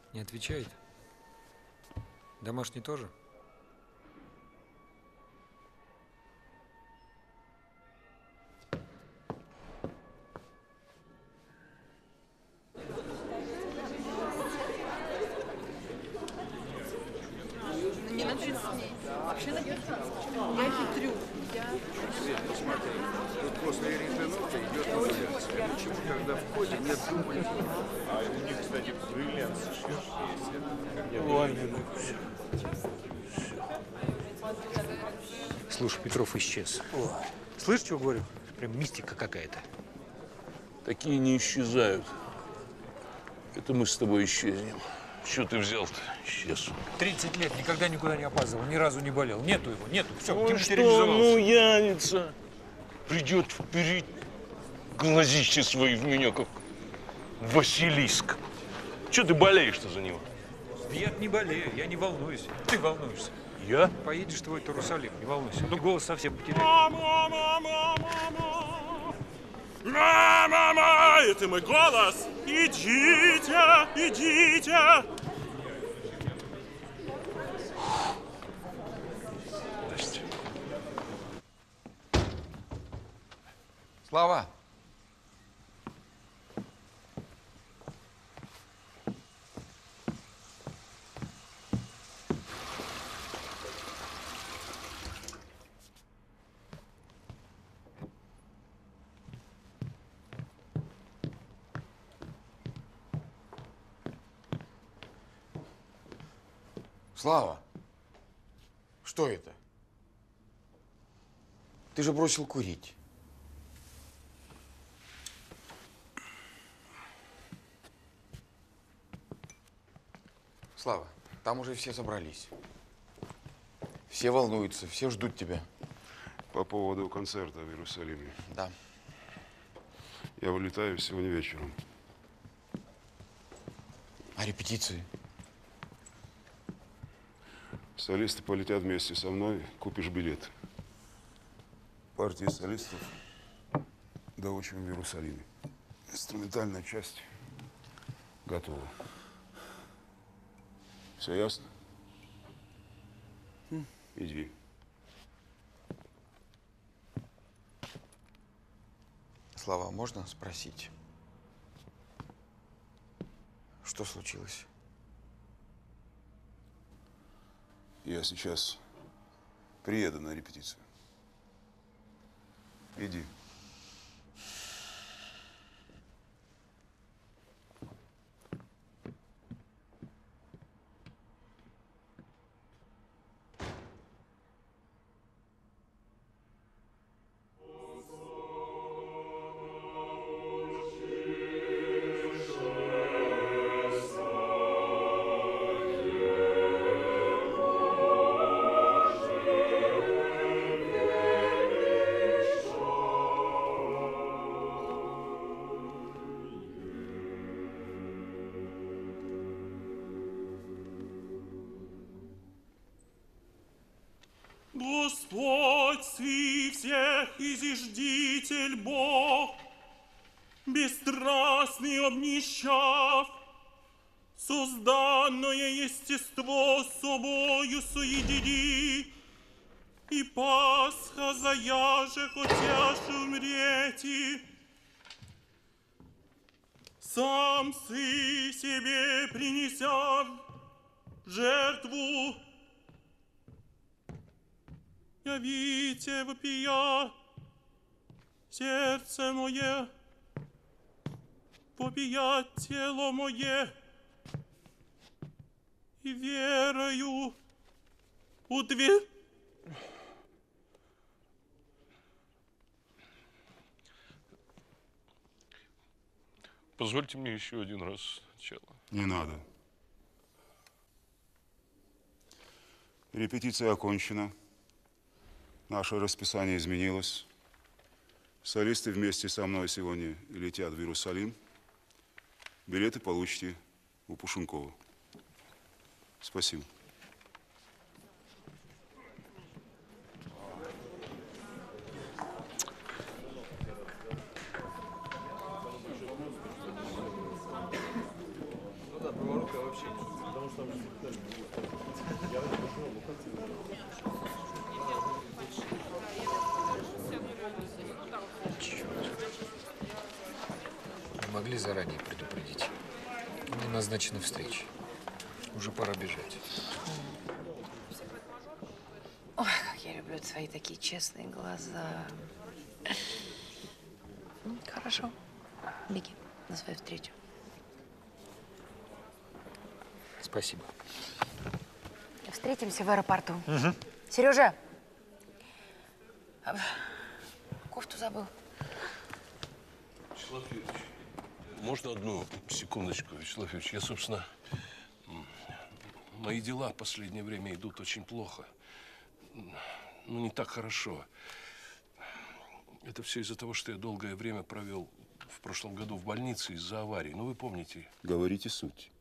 Не отвечает? Домашний тоже? Не надо с ней. Вообще надо. Я хитрю. Свет, посмотри. Тут после ретенота идет модуляция. Почему тогда в коде нет думания? А у них, кстати, бриллиант есть. Ой, слушай, Петров исчез. Слышь, что говорю? Прям мистика какая-то. Такие не исчезают. Это мы с тобой исчезнем. Что ты взял-то? Исчез. 30 лет, никогда никуда не опаздывал, ни разу не болел. Нету его, нету. Все, Ой, что, ну явится. Придет вперед, глазище свои в меня, как Василиск. Че ты болеешь-то за него? Я не болею, я не волнуюсь. Ты волнуешься. Я? Поедешь в твой Иерусалим, не волнуйся. Ну, голос совсем потеряешь. Мама, это мой голос. Идите, идите. Настя. Слава! Слава, что это? Ты же бросил курить. Слава, там уже все собрались. Все волнуются, все ждут тебя. По поводу концерта в Иерусалиме. Да. Я вылетаю сегодня вечером. А репетиции? Солисты полетят вместе со мной, купишь билет. Партия солистов доучим в Иерусалиме. Инструментальная часть готова. Все ясно? Иди. Слава, можно спросить, что случилось? Я сейчас приеду на репетицию. Иди. Господь, Сын всех изиждитель Бог, бесстрастный обнищав, созданное естество с собою соедини, и Пасха заяже хотяше умрети. Сам Сы себе принеся в жертву, явите вопия сердце мое, вопия тело мое, и верою удве. Позвольте мне еще один раз сначала. Не надо. Репетиция окончена. Наше расписание изменилось. Солисты вместе со мной сегодня летят в Иерусалим. Билеты получите у Пушенкова. Спасибо. Не могли заранее предупредить. Мне назначена встреча. Уже пора бежать. Ой, как я люблю твои такие честные глаза. Хорошо. Беги на свою встречу. Спасибо. Встретимся в аэропорту. Угу. Сережа! Кофту забыл. Вячеслав Юрьевич, можно одну секундочку, Вячеслав Юрьевич? Я, собственно, мои дела в последнее время идут очень плохо. Ну, не так хорошо. Это все из-за того, что я долгое время провел в прошлом году в больнице из-за аварии. Ну, вы помните. Говорите суть.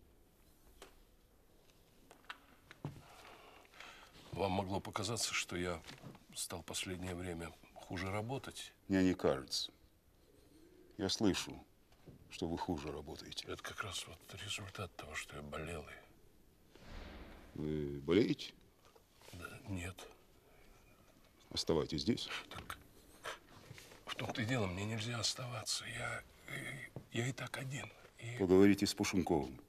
Вам могло показаться, что я стал в последнее время хуже работать. Мне не кажется. Я слышу, что вы хуже работаете. Это как раз вот результат того, что я болел. Вы болеете? Да, нет. Оставайтесь здесь. Так, в том-то и дело, мне нельзя оставаться. Я и так один. Поговорите с Пушенковым.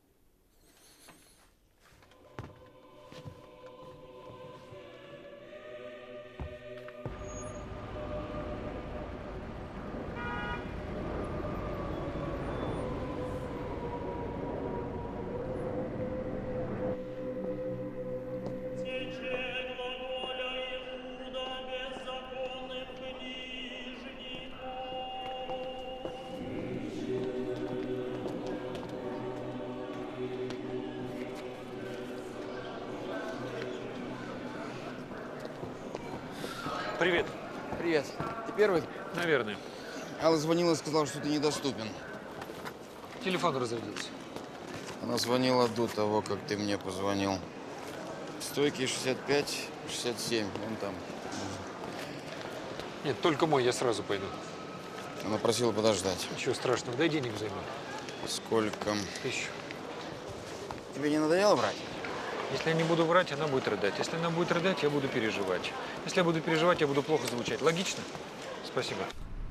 Привет. Привет. Ты первый? Наверное. Алла звонила и сказала, что ты недоступен. Телефон разрядился. Она звонила до того, как ты мне позвонил. Стойки 65, 67, вон там. Нет, только мой, я сразу пойду. Она просила подождать. Ничего страшного, дай денег взайму. Сколько? 1000. Тебе не надоело брать? Если я не буду врать, она будет рыдать. Если она будет рыдать, я буду переживать. Если я буду переживать, я буду плохо звучать. Логично? Спасибо.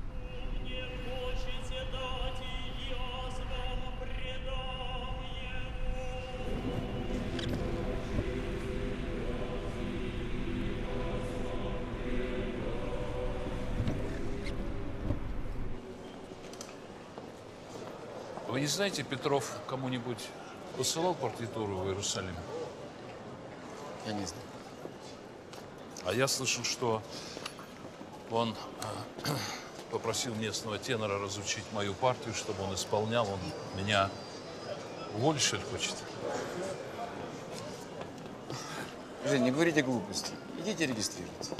Вы не знаете, Петров кому-нибудь посылал партитуру в Иерусалим? Я не знаю. А я слышал, что он попросил местного тенора разучить мою партию, чтобы он исполнял. Он меня уволить, что ли, хочет? Жень, не говорите глупости. Идите регистрируйтесь.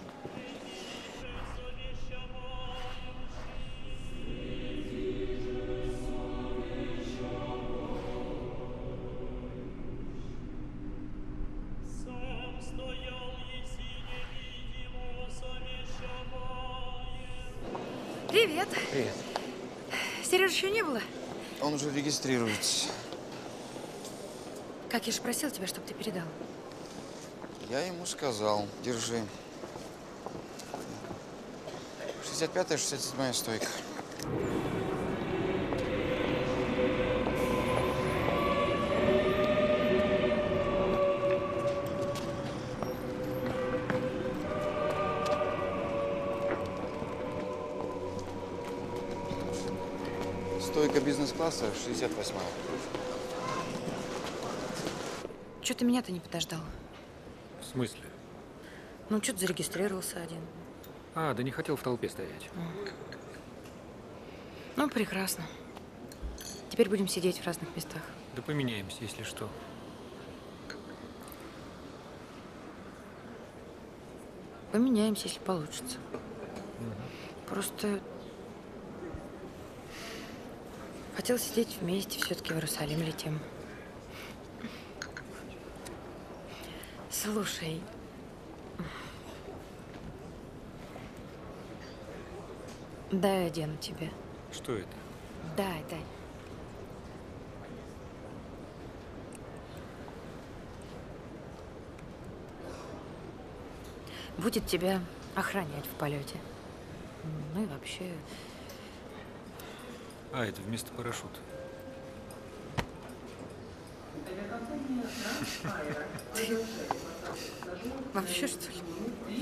Привет. Привет. Сережа еще не было? Он уже регистрируется. Как я же просил тебя, чтобы ты передал. Я ему сказал, держи. 65-я, 67-я стойка. Стойка бизнес-класса, 68-я. Чего ты меня-то не подождал? В смысле? Ну, что ты зарегистрировался один? А, да не хотел в толпе стоять. Ну, прекрасно. Теперь будем сидеть в разных местах. Да поменяемся, если что. Поменяемся, если получится. Просто хотел сидеть вместе, все-таки в Иерусалим летим. Слушай, дай одену тебе. Что это? Дай, дай. Будет тебя охранять в полете. Ну и вообще... А, это вместо парашюта. Вообще, что ли?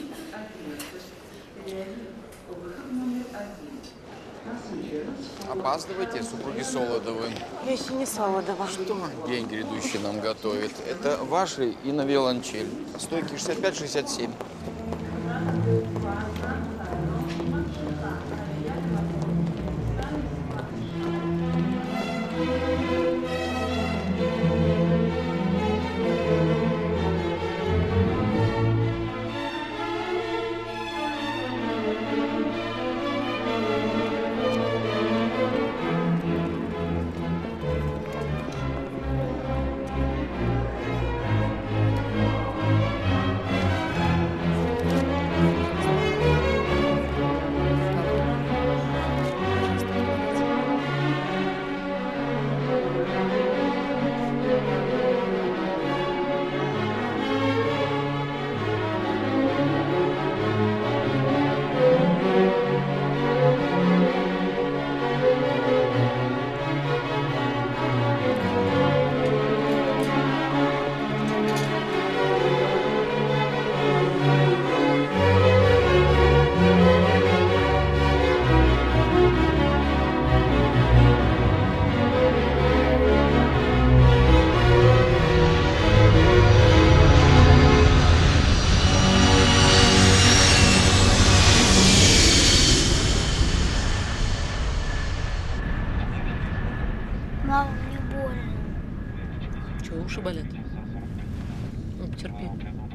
Опаздывайте, супруги Солодовы. Я еще не Солодова. Что день грядущий нам готовит? Это ваши и на виолончель. Стойки 65-67. Мама, мне больно. Чего, уши болят? Ну, потерпи.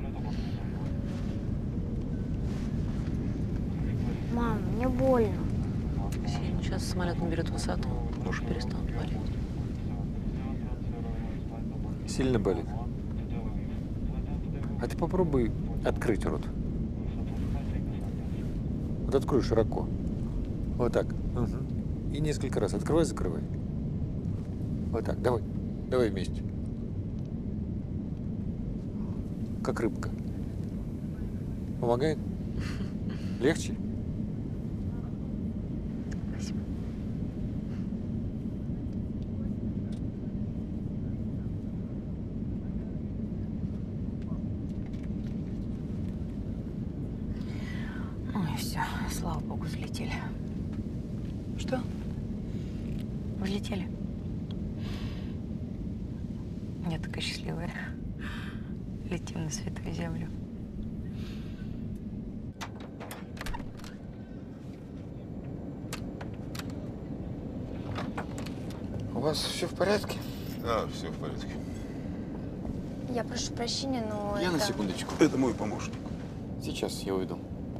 Мам, мне больно. Сень, сейчас самолет наберет высоту, уши перестанут болеть. Сильно болит? А ты попробуй открыть рот. Вот открой широко. Вот так. Угу. И несколько раз открывай, закрывай. Вот так. Давай. Давай вместе. Как рыбка. Помогает? Легче? Спасибо. Ну и все, слава богу, взлетели. Что? Взлетели. Я такая счастливая. Летим на святую землю. У вас все в порядке? Да, все в порядке. Я прошу прощения, но Я это... на секундочку. Это мой помощник. Сейчас я уйду.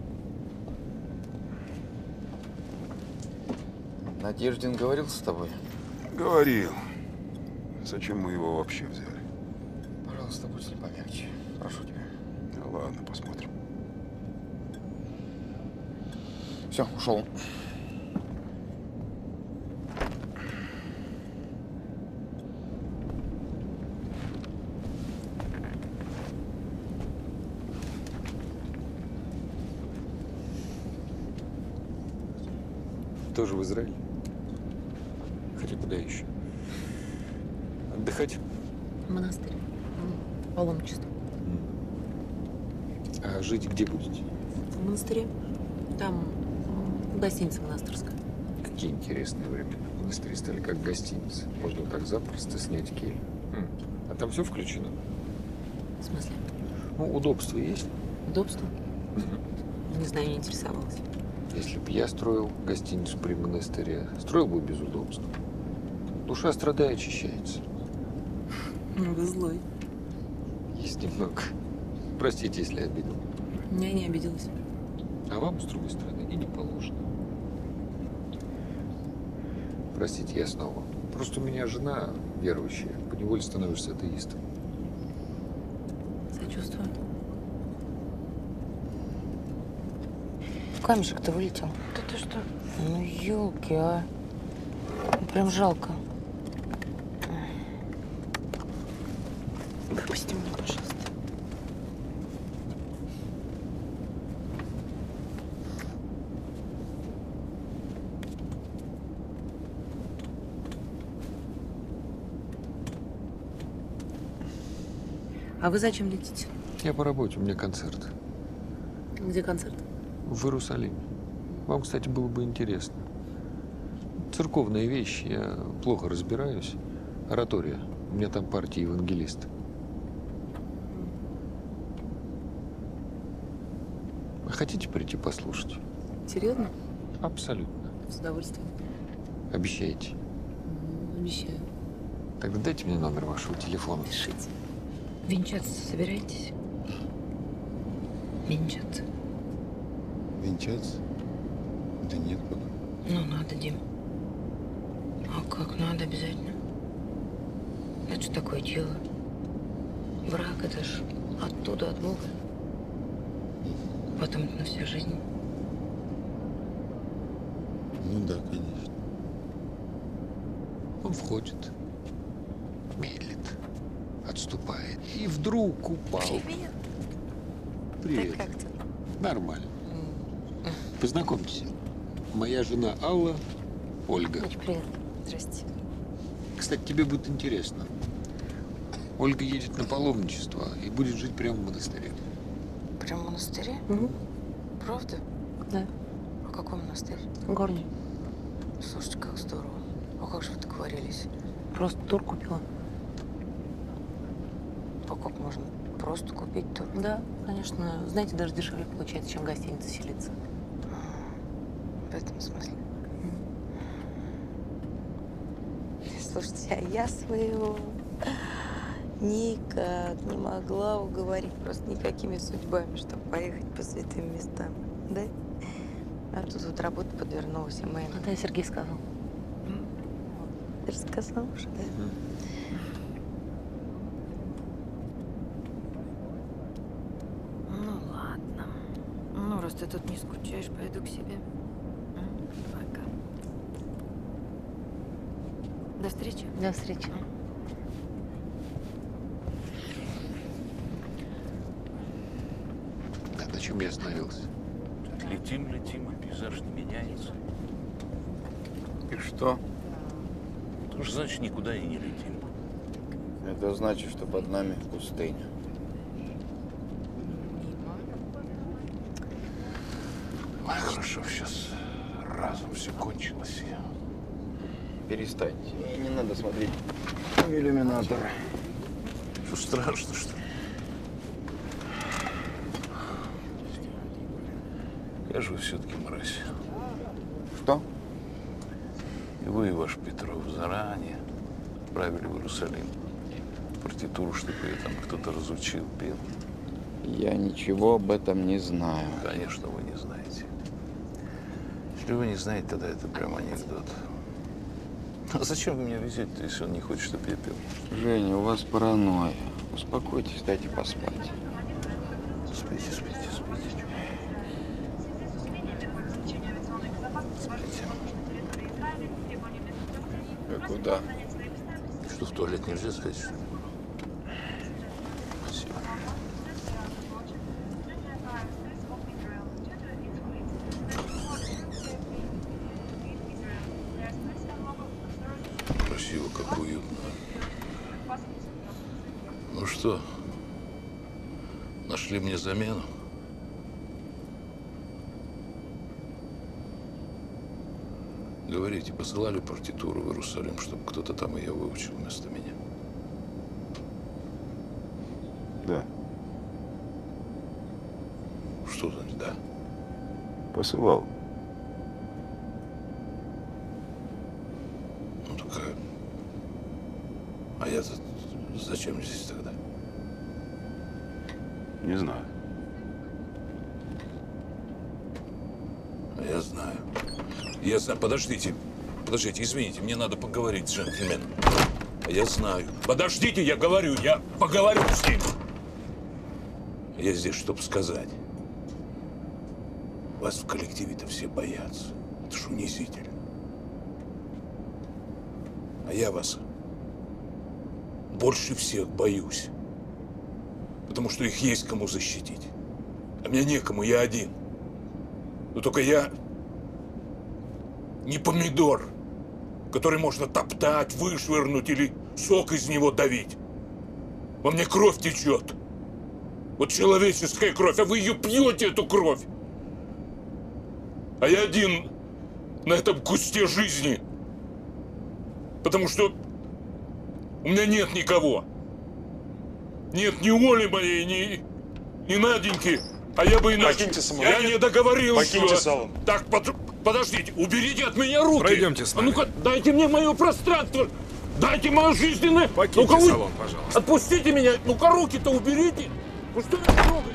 Надеждин говорил с тобой? Говорил. Зачем мы его вообще взяли? Пожалуйста, будь с ним помягче. Прошу тебя. Ну, ладно, посмотрим. Все, ушел. Тоже в Израиль? Хотя куда еще? Отдыхать? Монастырь. Паломничество. А жить где будете? В монастыре. Там гостиница монастырская. Какие интересные времена. Монастыри стали как гостиницы. Можно так запросто снять кель. А там все включено? В смысле? Ну, удобства есть? Удобство? Не знаю, не интересовалась. Если бы я строил гостиницу при монастыре, строил бы без удобств. Душа страдает, очищается. Ну, вы злой. Есть немного. Простите, если обидел. Я не обиделась. А вам, с другой стороны, и не положено. Простите, я снова. Просто у меня жена верующая. Поневоле становишься атеистом. Сочувствую. Камешек-то вылетел. Да ты что? Ну, елки, а. Ну, прям жалко. Выпусти меня, пожалуйста. А вы зачем летите? Я по работе, у меня концерт. Где концерт? В Иерусалиме. Вам, кстати, было бы интересно. Церковные вещи, я плохо разбираюсь. Оратория. У меня там партия евангелист. Вы хотите прийти послушать? Серьезно? Абсолютно. С удовольствием. Обещаете? Обещаю. Тогда дайте мне номер вашего телефона. Пишите. Венчаться собираетесь? Венчаться. Венчаться? Да нет пока. Ну, надо, Дим. А как? Надо обязательно. Это же такое дело. Брак, это ж оттуда, от Бога. Потом это на всю жизнь. Ну да, конечно. Он входит, медлит, отступает. И вдруг упал. Привет. Привет. Ты как ты? Нормально. Познакомься. Моя жена Алла, Ольга. Очень приятно. Здрасте. Кстати, тебе будет интересно. Ольга едет на паломничество и будет жить прямо в монастыре. Прям в монастыре? Угу. Правда? Да. А какой монастырь? Горний. Слушайте, как здорово. А как же вы договорились? Просто тур купила. А как можно просто купить тур? Да, конечно. Знаете, даже дешевле получается, чем в гостинице селиться. В этом смысле. Слушайте, а я своего никак не могла уговорить просто никакими судьбами, чтобы поехать по святым местам. Да? А тут вот работа подвернулась, и мы... Да, Сергей сказал. Ты же сказал уже, да? Ну ладно. Ну, раз ты тут не скучаешь, пойду к себе. Пока. До встречи. До встречи. Да, на чем я остановился? Летим, летим, а пейзаж не меняется. И что? То же значит, никуда и не летим. Это значит, что под нами пустыня. Ой, хорошо, сейчас разом все кончилось. Перестаньте. И не надо смотреть в иллюминатор. Что, страшно, что ли? Я же вы все-таки мразь. Что? И вы, и ваш Петров, заранее отправили в Иерусалим партитуру, чтобы ее там кто-то разучил, пел. Я ничего об этом не знаю. Конечно, вы не знаете. Если вы не знаете, тогда это прям анекдот. А зачем вы меня везете, если он не хочет, чтобы я пел? Женя, у вас паранойя. Успокойтесь, дайте поспать. Спите, спите, спите. Спите. А куда? Что, в туалет нельзя сходить, что ли? Спасибо. Красиво, как уютно. Ну что, нашли мне замену? Говорите, посылали партитуру в Иерусалим, чтобы кто-то там ее выучил вместо меня? Да. Что значит да? Посылал. Ну такая. А я-то зачем здесь тогда? Не знаю. А я знаю. Я знаю. Подождите. Подождите, извините, мне надо поговорить с джентльменом. А я знаю. Подождите, я говорю, я поговорю с ним. Я здесь, чтобы сказать. Вас в коллективе-то все боятся. Это ж унизительно. А я вас больше всех боюсь. Потому что их есть кому защитить. А мне некому, я один. Но только я не помидор, который можно топтать, вышвырнуть или сок из него давить. Во мне кровь течет. Вот человеческая кровь, а вы ее пьете, эту кровь. А я один на этом кусте жизни. Потому что у меня нет никого. Нет ни Оли моей, ни Наденьки. А я бы иначе... Покиньте самолет. Я не договорил. Покиньте салон. Так, подождите, уберите от меня руки. Пройдемте с нами. А ну-ка, дайте мне мое пространство. Дайте мое жизненное... Покиньте Ну-ка, салон, пожалуйста. Отпустите меня. Ну-ка, руки-то уберите. Ну что вы трогаете?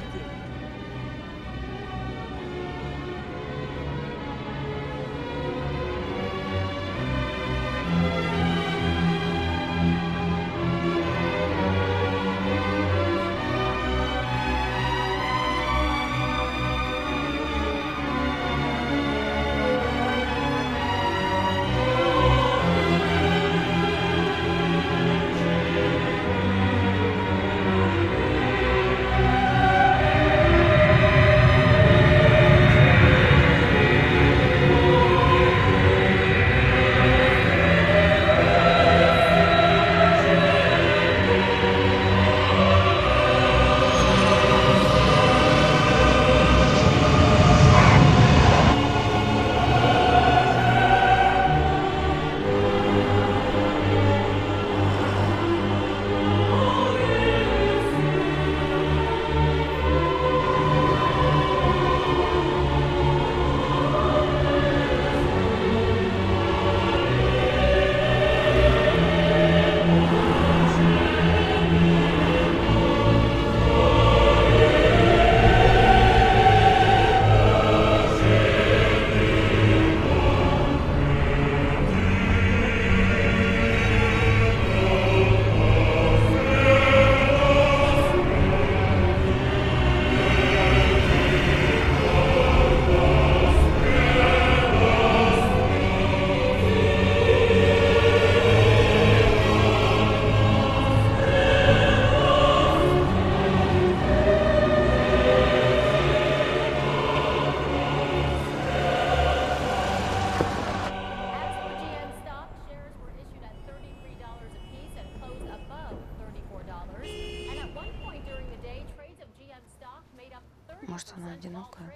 Может, она одинокая?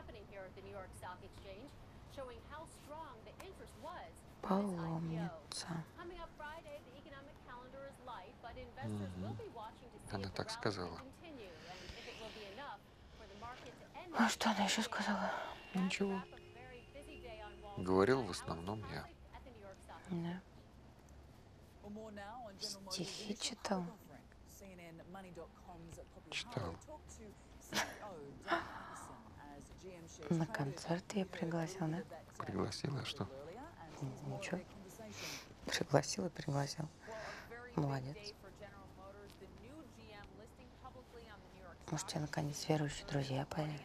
Паломница. Она так сказала. А что она еще сказала? Ничего. Говорил в основном я. Да. Стихи читал? Читал. На концерт я пригласил, да? Пригласила, что? Ничего. Пригласил и пригласил. Молодец. Может, тебе наконец верующие друзья появятся?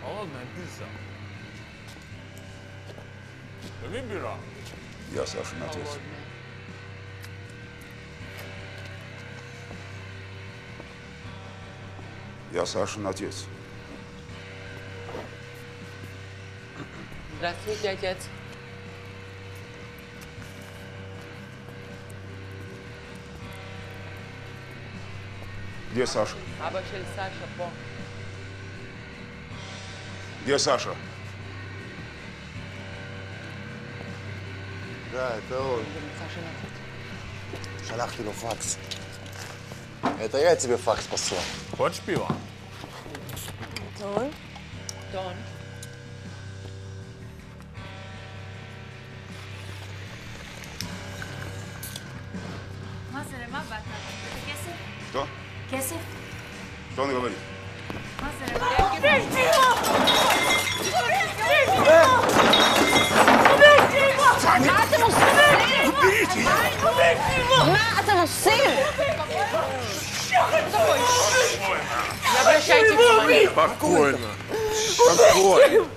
Холодная пицца. Выбира. Я Сашин отец. Я Сашин отец. Здравствуйте, отец. Где Саша? Абашель Саша, по. Где Саша? Да, это он. Шалахти ему факс. Это я тебе факс послал. Хочешь пива? Это он? Это он. Что? Кесов? Что он говорит? Не обращайте внимания. Спокойно. Спокойно.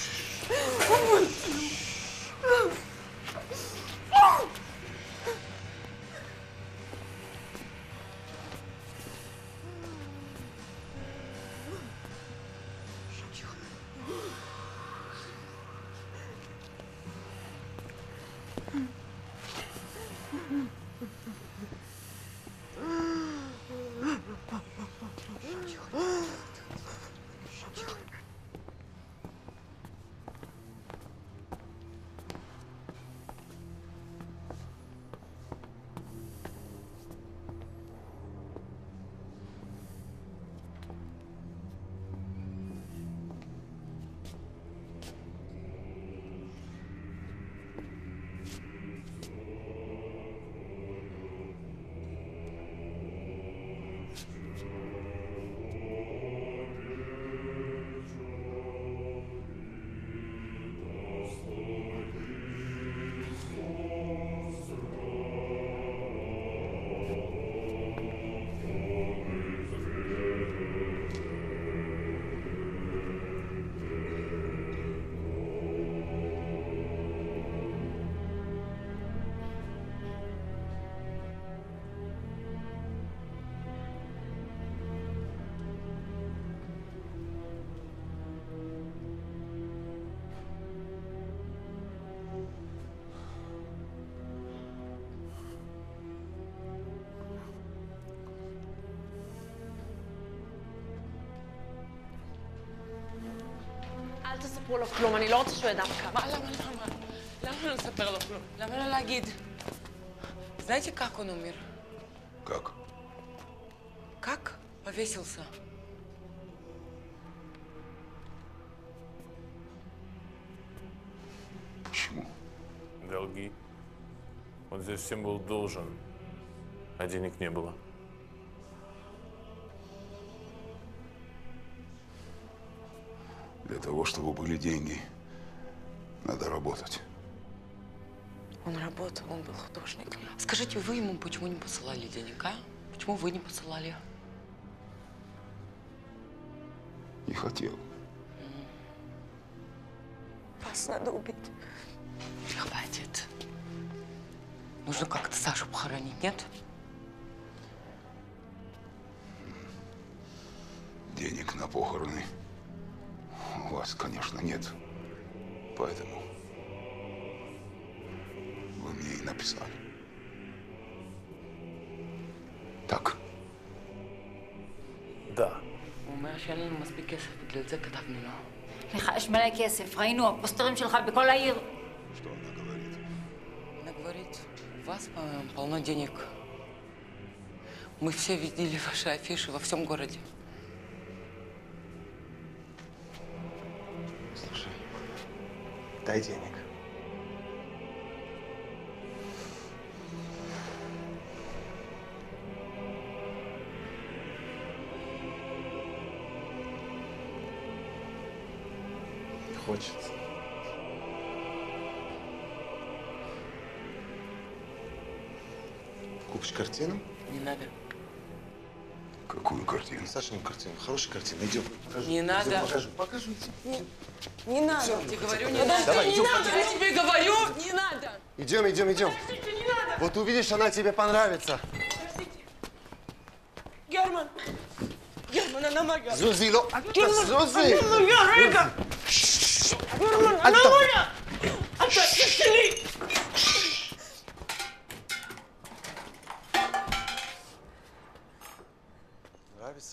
אל תספרו לו כלום, אני לא רוצה שהוא ידע כמה. למה לא לספר לו כלום? למה לא להגיד? Знаете, как он умер? Как? Как? Повесился. Почему? Долги. Он здесь всем был должен, а денег не было. Для того, чтобы были деньги, надо работать. Он работал, он был художник. Скажите, вы ему почему не посылали денег, а? Почему вы не посылали? Не хотел. Вас надо убить. Хватит. Нужно как-то Сашу похоронить, нет? Денег на похороны у вас, конечно, нет. Поэтому вы мне и написали. Так? Да. הוא אומר שאין לנו מספיק כסף, בגלל זה כתבנו לו. לך יש מלא כסף, ראינו הפוסטרים שלך בכל העיר. Что она говорит? Она говорит, у вас, по-моему, полно денег. Мы все видели ваши афиши во всем городе. Слушай, дай денег. Хочется. Купишь картину? Не надо. Какую? Какую картину? Сашину картину. Хорошая картина. Идем. Покажу. Не надо. Идем, покажу. Покажу. Не надо. Я тебе говорю, не Подожди, надо. Давай, идем. Я тебе говорю, не надо. Идем, идем, идем. Подождите, не надо. Вот увидишь, она тебе понравится. Подождите. Герман. Герман, она моя. Зузило. Герман, Зузи. она моя, Рига. Герман, она Антон. моя. Антон, пошли. Нравится?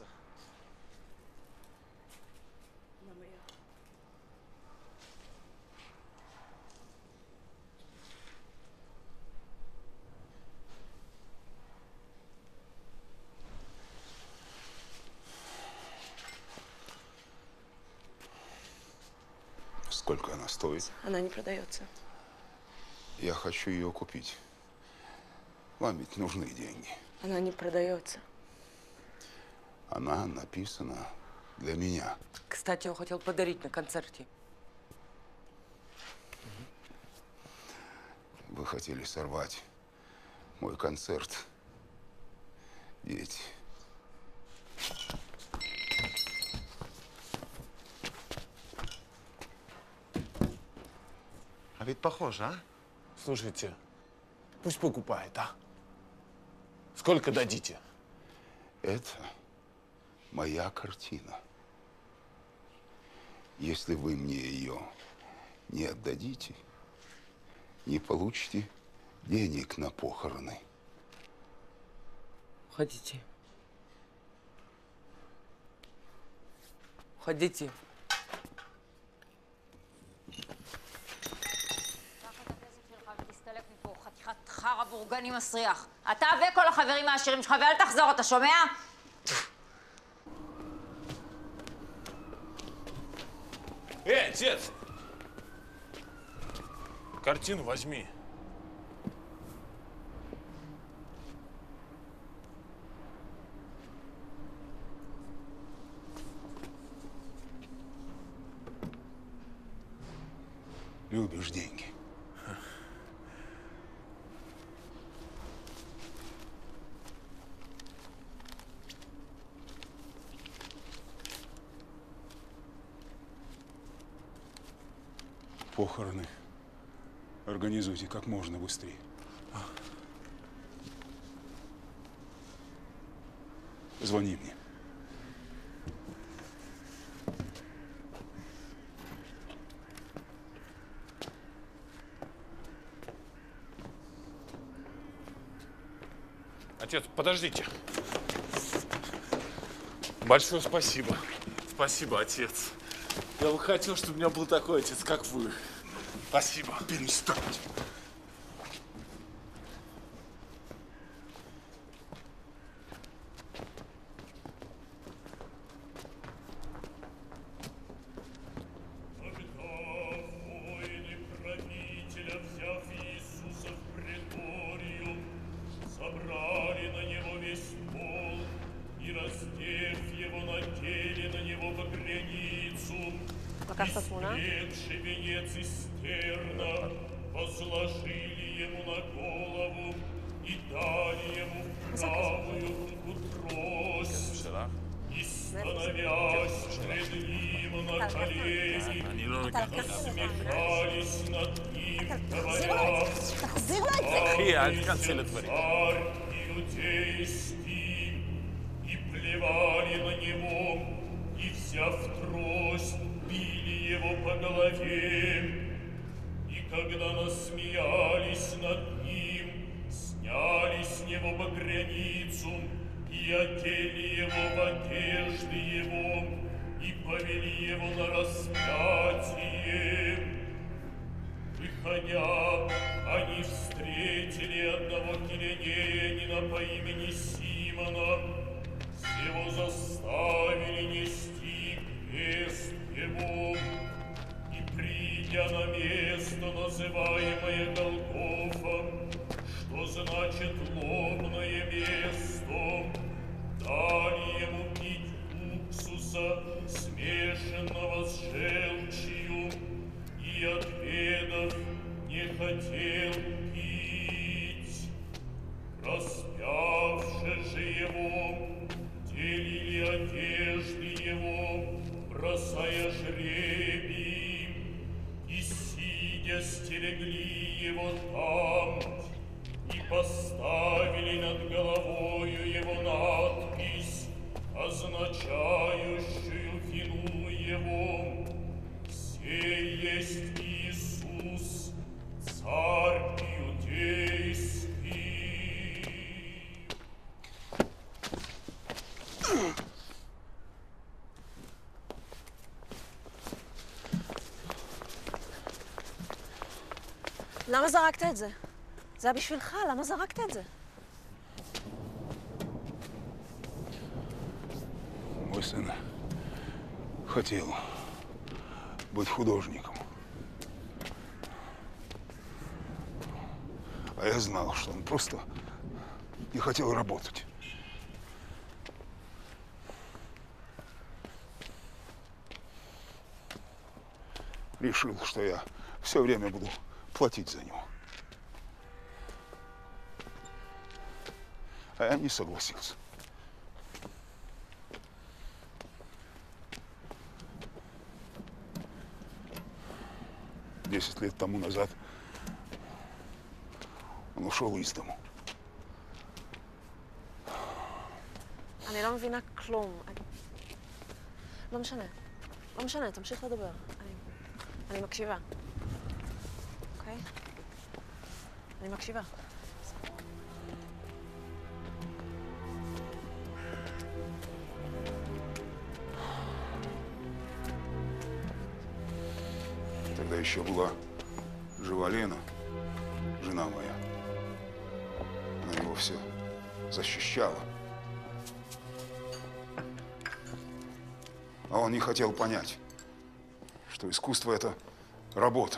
Сколько она стоит? Она не продается. Я хочу ее купить. Вам ведь нужны деньги. Она не продается. Она написана для меня. Кстати, он хотел подарить на концерте. Вы хотели сорвать мой концерт. Дети. А ведь похоже, а? Слушайте, пусть покупает, а? Сколько дадите? Это моя картина. Если вы мне ее не отдадите, не получите денег на похороны. Уходите. Уходите. תסתלק מפה, חתיכת חרא בורגני מסריח. אתה וכל החברים העשירים שלך, ואל תחזור, אתה שומע? Отец! Картину возьми. Любишь деньги. Похороны организуйте как можно быстрее. Звони мне. Отец, подождите. Большое спасибо. Спасибо, отец. Я бы хотел, чтобы у меня был такой отец, как вы. Спасибо. Перестань. Собрали на него весь пол, и раздев его, надели на него багряницу. Истлевший венец из терна возложили ему на голову и дали ему в правую руку трость. И, становясь пред ним на колени, насмехались над ним, говоря: «Царь иудейский», и плевали на него, и, взяв трость, били его по голове. И когда насмеялись над ним, сняли с него багряницу и одели его в одежды его, и повели его на распятие. Выходя, они встретили одного киренеянина по имени Симона. Сего заставили нести крест его. И, придя на место, называемое Голгофа, что значит лобное место, дали ему пить уксуса, смешанного с желчью, и, отведав, не хотел пить. Распявши же его, дели бросая жребий, и, сидя, стерегли его там, и поставили над головою его надпись, означающую вину его: «Сей есть Иисус, царь иудейский». למה זרקת את זה? זה היה בשבילך, למה זרקת את זה? Мой сын хотел быть художником. А я знал, что он просто не хотел работать. Решил, что я все время буду платить за него. А я не согласился. Десять лет тому назад он ушел из дому. אני לא מבינה כלום. לא משנה. לא משנה, תמשיך לדבר. אני מקשיבה. אוקיי? אני מקשיבה. Тогда еще была жива Лена, жена моя. Она его все защищала. А он не хотел понять, что искусство – это работа.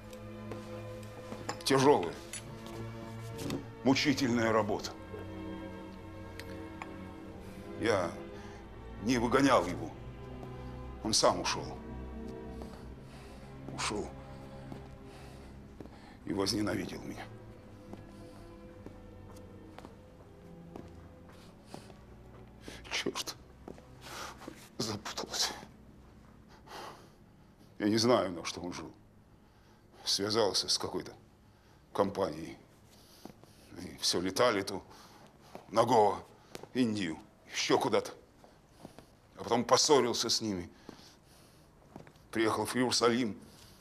Тяжелая, мучительная работа. Я не выгонял его. Он сам ушел. Ушел и возненавидел меня. Черт, запутался. Я не знаю, на что он жил. Связался с какой-то компанией. И все летали то на Гоа, Индию, еще куда-то. А потом поссорился с ними. Приехал в Иерусалим.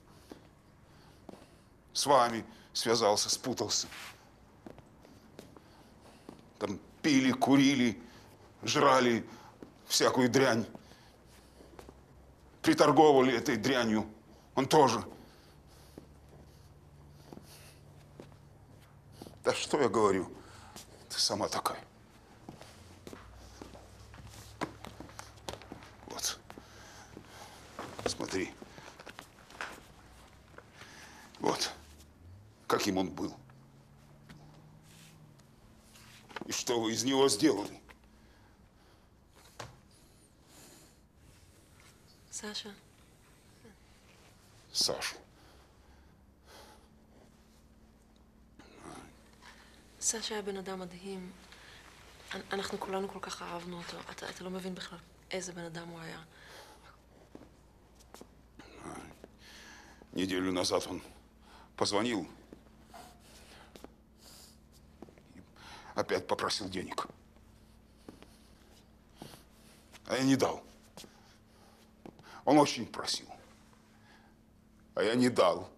С вами связался, спутался. Там пили, курили, жрали всякую дрянь. Приторговали этой дрянью. Он тоже. Да что я говорю? Ты сама такая. Вот. Смотри. Вот. Каким он был. И что вы из него сделали? Саша. Саша. סשה היה בן אדם מדהים. אנחנו כולנו כל כך אהבנו אותו. אתה לא מבין בכלל איזה בן אדם הוא היה. Неделю назад он позвонил и опять попросил денег. А я не дал. Он очень просил. А я не дал.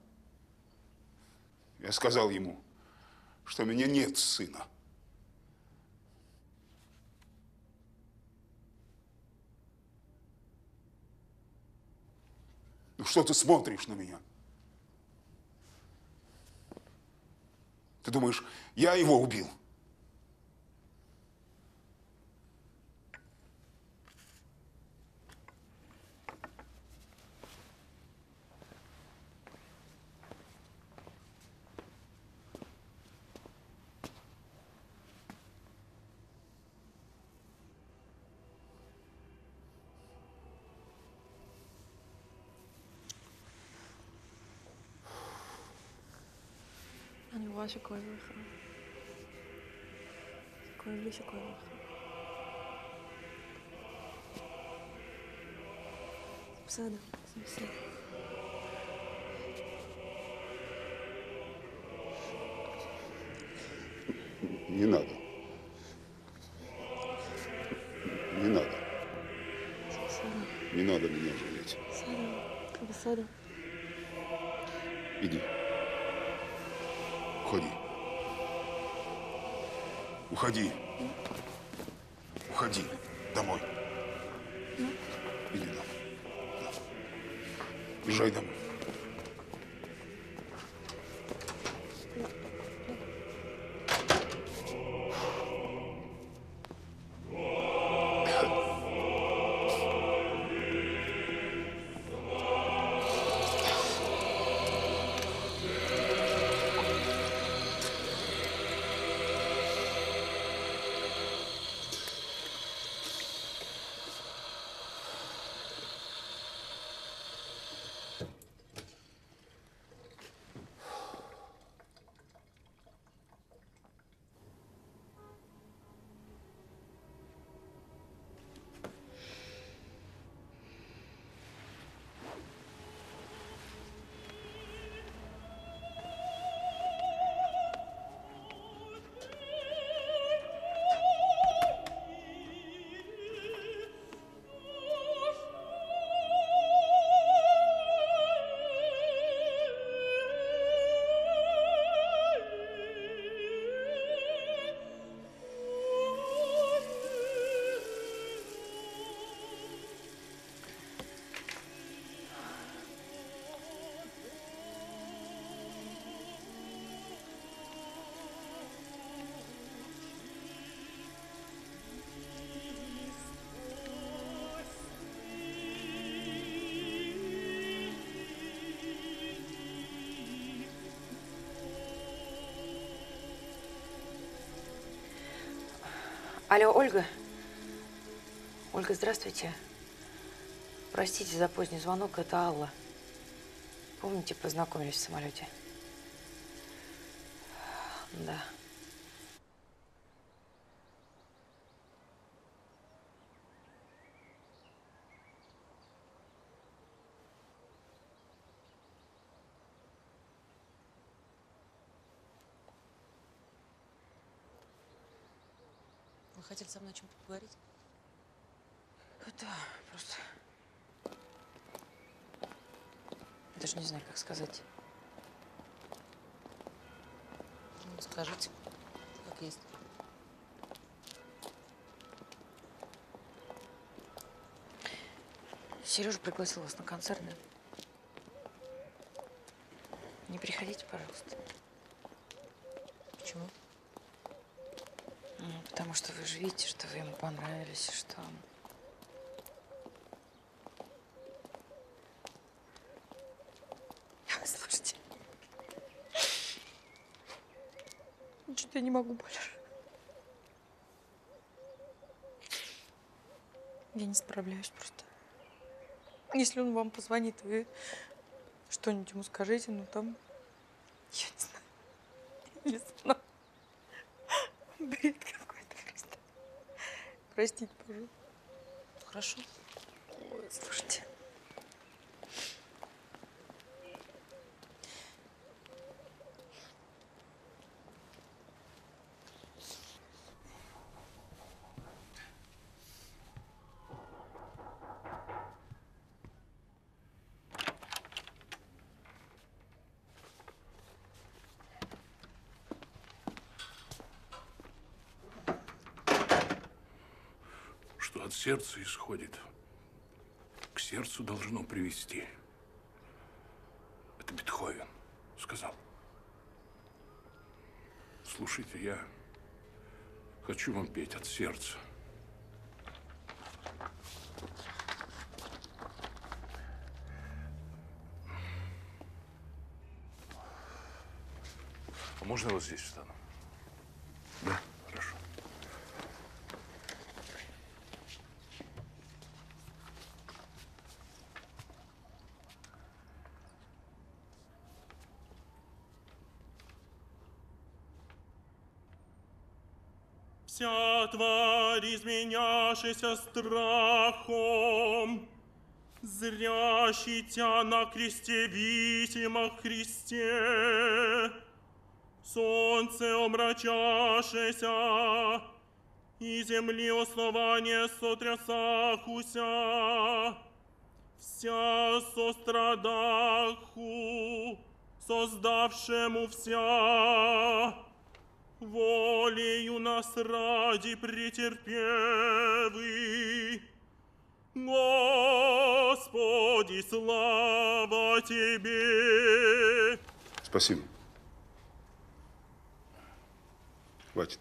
Я сказал ему, что у меня нет сына. Ну что ты смотришь на меня? Ты думаешь, я его убил? אני רואה שכואב לך. כואב לי שכואב לך. בסדר, זה בסדר. Не надо. Не надо. Не надо меня жалеть. בסדר, בסדר. Иди. Уходи. Уходи. Уходи. Домой. Иди домой. Езжай домой. Алло, Ольга? Ольга, здравствуйте. Простите за поздний звонок, это Алла. Помните, познакомились в самолете? Да. Вы хотели со мной о чем-то поговорить? Да, просто… Даже не знаю, как сказать. Ну, скажите, как есть. Сережа пригласил вас на концерт, да? Не приходите, пожалуйста. Почему? Ну, потому что вы же видите, что вы ему понравились, и что… Слушайте. Что-то я не могу больше. Я не справляюсь просто. Если он вам позвонит, вы что-нибудь ему скажите, ну там… Я не знаю. Не знаю. Бред какой-то просто. Простите, пожалуйста. Хорошо. Ой, слушайте. Что от сердца исходит, к сердцу должно привести. Это Бетховен сказал. Слушайте, я хочу вам петь от сердца. А можно я вот здесь встану? Да, хорошо. Вся тварь, изменявшаяся страхом, зрящий Тя на кресте висимых Христе, солнце омрачашеся, и земли основание сотрясахуся, вся сострадаху, создавшему вся, волею нас ради претерпевы. Господи, слава Тебе! Спасибо. Хватит.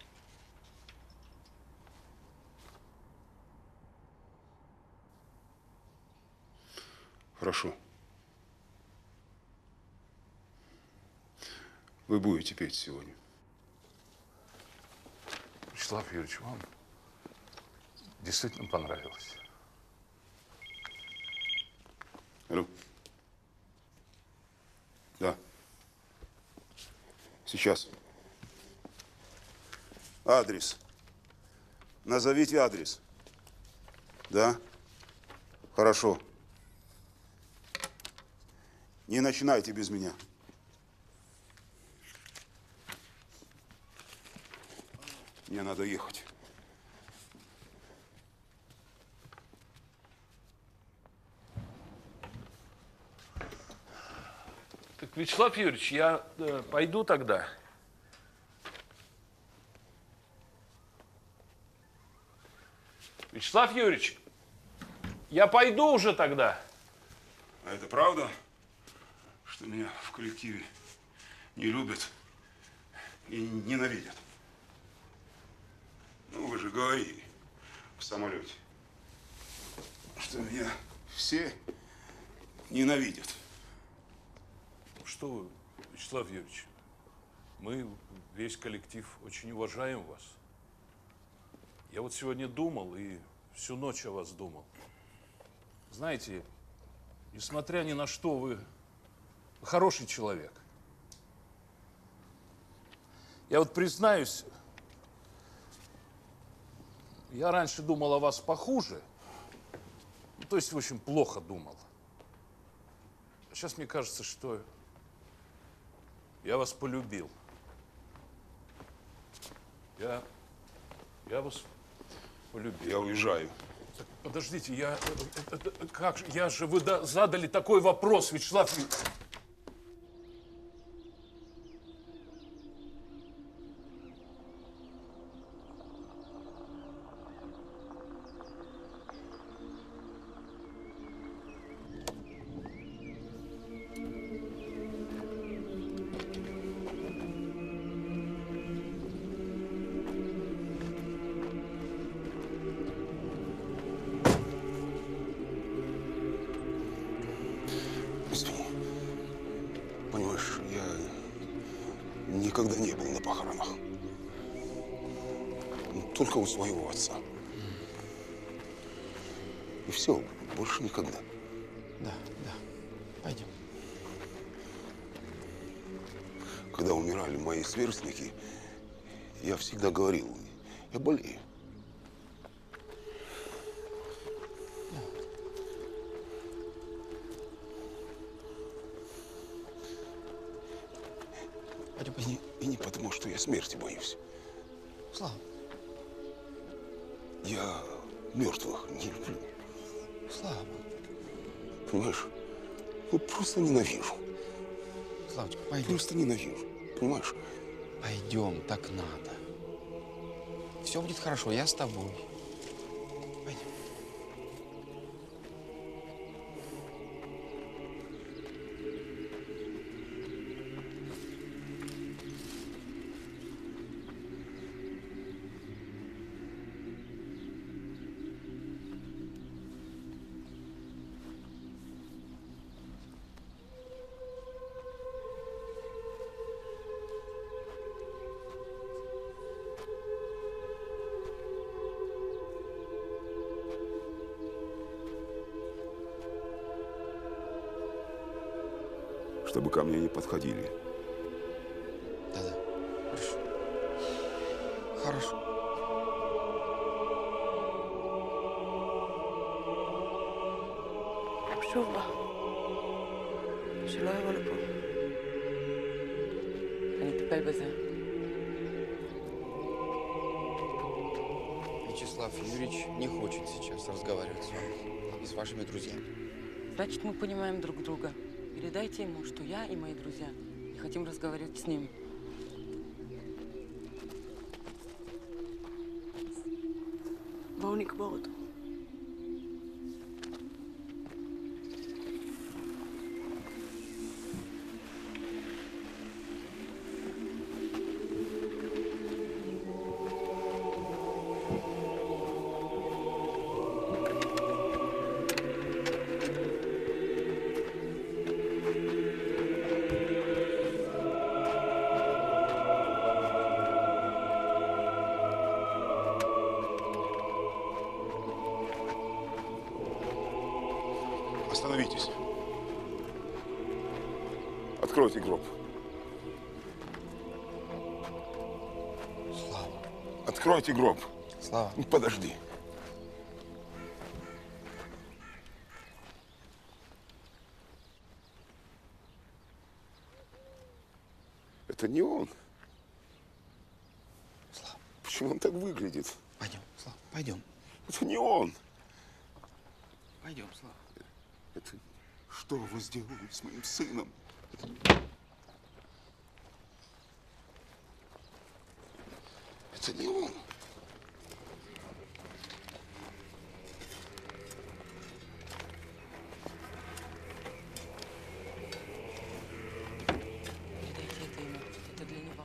Хорошо. Вы будете петь сегодня. Вячеслав Юрьевич, вам действительно понравилось. Алло. Да. Сейчас. Адрес. Назовите адрес. Да? Хорошо. Не начинайте без меня. Мне надо ехать. Так, Вячеслав Юрьевич, я пойду тогда. Вячеслав Юрьевич, я пойду уже тогда. А это правда, что меня в коллективе не любят и ненавидят? Ну, вы же говорили в самолете, что меня все ненавидят. Что вы, Вячеслав Юрьевич, мы, весь коллектив, очень уважаем вас. Я вот сегодня думал и всю ночь о вас думал. Знаете, несмотря ни на что, вы хороший человек. Я вот признаюсь, я раньше думал о вас похуже. Ну, то есть, в общем, плохо думал. А сейчас мне кажется, что я вас полюбил. Я вас полюбил. Я уезжаю. Так, подождите, как же, вы задали такой вопрос, Вячеслав Юрьевич. Извини. Понимаешь, я никогда не был на похоронах. Только у своего отца. И все, больше никогда. Да. Пойдем. Когда умирали мои сверстники, я всегда говорил, я болею. И не потому, что я смерти боюсь. Слава. Я мертвых не люблю. Слава. Понимаешь? Ну, просто ненавижу. Славочка, пойдем. Просто ненавижу. Понимаешь? Пойдем, так надо. Все будет хорошо, я с тобой. Пойдем. Чтобы ко мне не подходили. Да. Хорошо. תשובה. שלא יבוא לפה. אני אטפל בזה. Вячеслав Юрьевич не хочет сейчас разговаривать с вами и с вашими друзьями. Значит, мы понимаем друг друга. Передайте ему, что я и мои друзья не хотим разговаривать с ним. בואו נקבור אותו. Остановитесь. Откройте гроб. Слава. Откройте гроб. Слава. Подожди. Это не он. Слава. Почему он так выглядит? Пойдем, Слава, пойдем. Это не он. Пойдем, Слава. Это что вы сделали с моим сыном? Это не он. Передайте это ему. Это для него.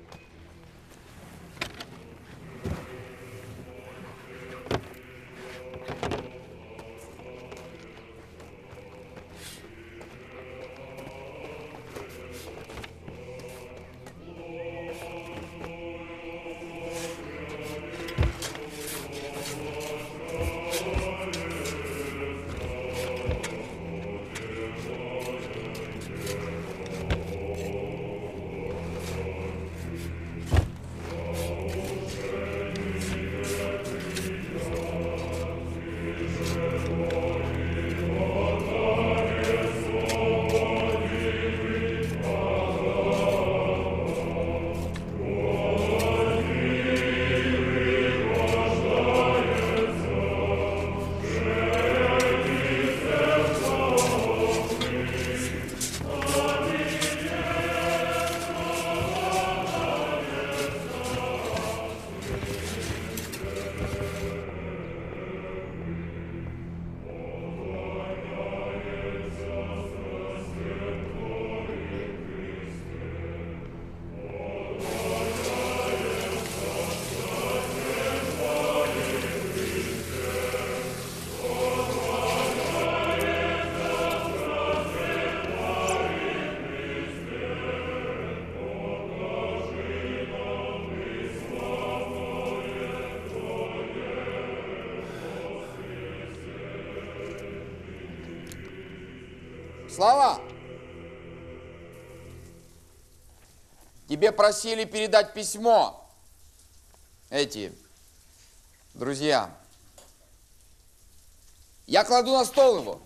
Слава! Тебе просили передать письмо. Эти друзья. Я кладу на стол его.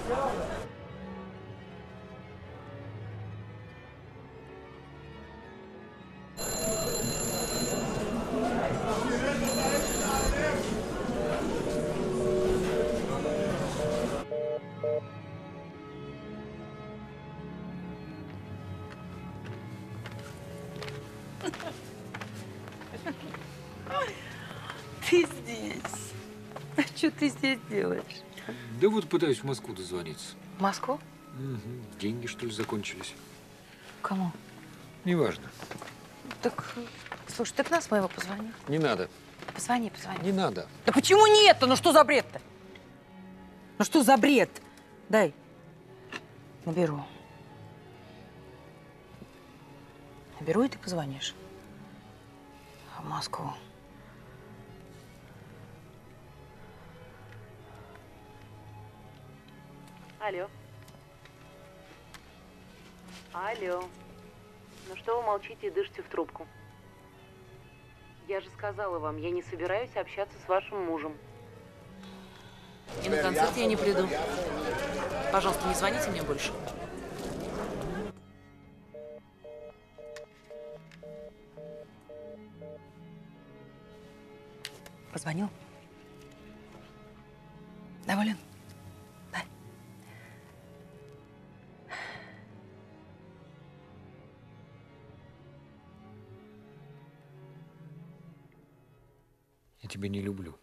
Ты здесь. А что ты здесь делаешь? Да вот пытаюсь в Москву дозвониться. В Москву? Угу. Деньги, что ли, закончились? Кому? Неважно. Так, слушай, ты к нас моего позвони. Не надо. Позвони, позвони. Не надо. Да почему нет-то? Ну что за бред-то? Ну что за бред? Дай. Наберу. Наберу, и ты позвонишь. В Москву. Алло. Алло. Ну что вы молчите и дышите в трубку? Я же сказала вам, я не собираюсь общаться с вашим мужем. И на концерт я не приду. Пожалуйста, не звоните мне больше. Позвонил? Доволен? Да. Я тебя не люблю.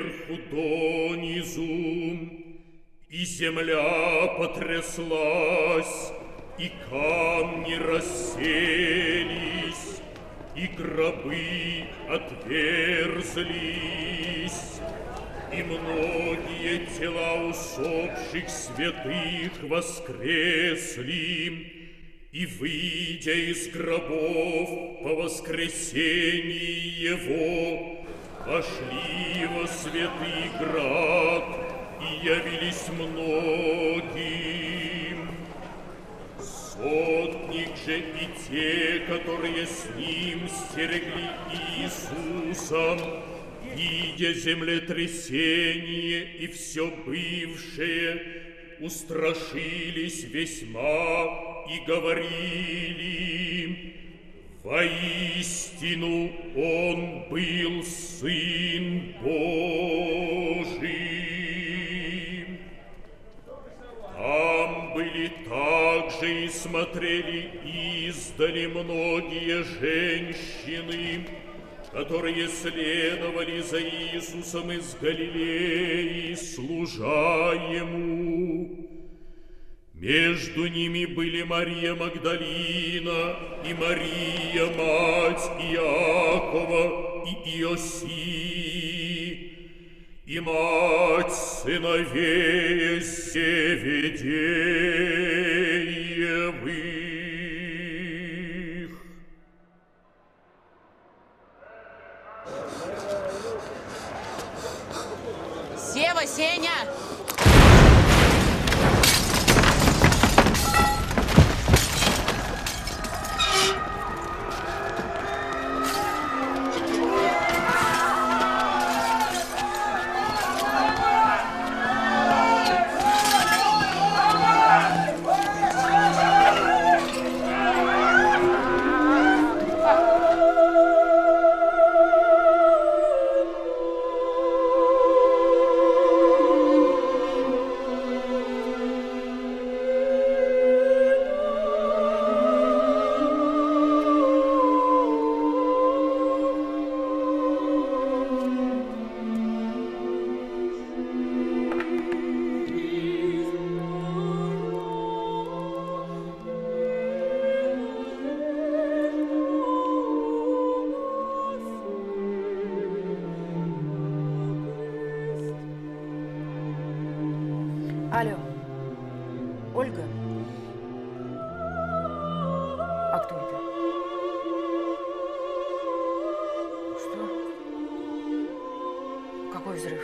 сверху донизу, и земля потряслась, и камни расселись, и гробы отверзлись, и многие тела усопших святых воскресли, и, выйдя из гробов по воскресении его, пошли во святый град и явились многим. Сотник же и те, которые с ним стерегли Иисуса, видя землетрясение и все бывшее, устрашились весьма и говорили: воистину он был Сын Божий. Там были также и смотрели издали многие женщины, которые следовали за Иисусом из Галилеи, служа Ему. Между ними были Мария Магдалина и Мария, мать Иакова и Иосии, и мать сыновей Зеведеевых. Сева, Сеня! Алло, Ольга? А кто это? Что? Какой взрыв?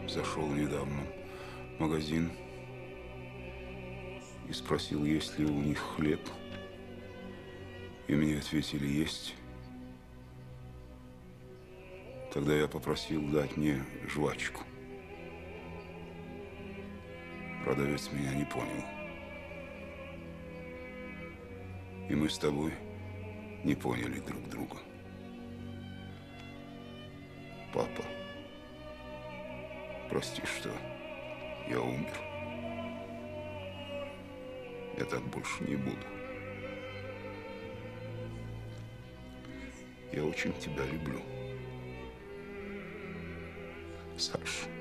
зашел недавно в магазин и спросил, есть ли у них хлеб. И мне ответили, есть. Тогда я попросил дать мне жвачку. Продавец меня не понял. И мы с тобой не поняли друг друга. Папа, прости, что я умер. Я так больше не буду. Я очень тебя люблю. Саша.